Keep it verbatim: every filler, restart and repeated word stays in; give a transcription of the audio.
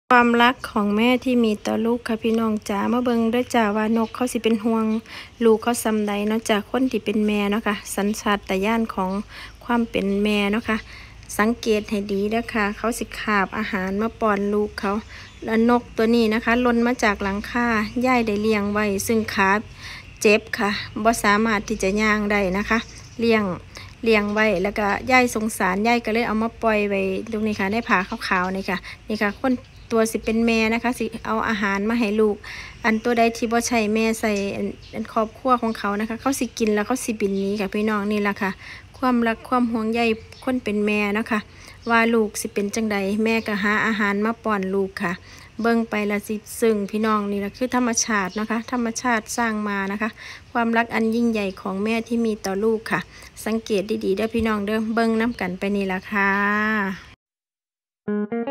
ความรักของแม่ที่มีต่อลูกค่ะพี่น้องจ๋ามาเบิ่งด้วยจ้าว่านกเขาสิเป็นห่วงลูกเขาซำใดเนาะจากคนที่เป็นแม่เนาะค่ะสัญชาตญาณของความเป็นแม่เนาะค่ะสังเกตให้ดีเด้อค่ะเขาสิคาบอาหารมาป้อนลูกเขาแล้วนกตัวนี้นะคะหล่นมาจากหลังคาย่ายได้เลี้ยงไว้ซึ่งขาเจ็บค่ะบ่สามารถที่จะย่างได้นะคะเลี้ยงเลี้ยงไว้แล้วก็ย่ายสงสารย่ายก็เลยเอามาปล่อยไว้ตรงนี้ค่ะในผ้าขาวๆนี่ค่ะนี่ค่ะคนตัวสิเป็นแม่นะคะสิเอาอาหารมาให้ลูกอันตัวใดที่บ่ใช่แม่ใส่อันครอบครัวของเขานะคะเขาสิกินแล้วเขาสิบินหนีค่ะพี่น้องนี่แหละค่ะความรักความห่วงใยคนเป็นแม่นะคะว่าลูกสิเป็นจังใดแม่ก็หาอาหารมาป้อนลูกค่ะเบิ่งไปละสิซึ่งพี่น้องนี่แหละคือธรรมชาตินะคะธรรมชาติสร้างมานะคะความรักอันยิ่งใหญ่ของแม่ที่มีต่อลูกค่ะสังเกตดีๆเด้อพี่น้องเด้อเบิ่งน้ำกันไปนี่ละค่ะ